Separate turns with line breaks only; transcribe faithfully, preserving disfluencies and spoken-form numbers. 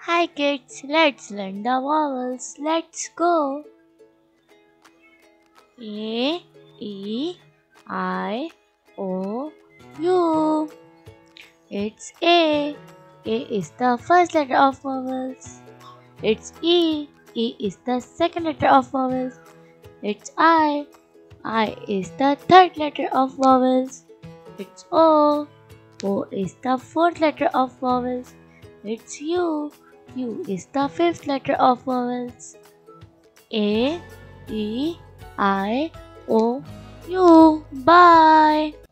Hi kids, let's learn the vowels. Let's go. A, E, I, O, U. It's A. A is the first letter of vowels. It's E. E is the second letter of vowels. It's I. I is the third letter of vowels. It's O. O is the fourth letter of vowels. It's U. U is the fifth letter of vowels. A, E, I, O, U. Bye.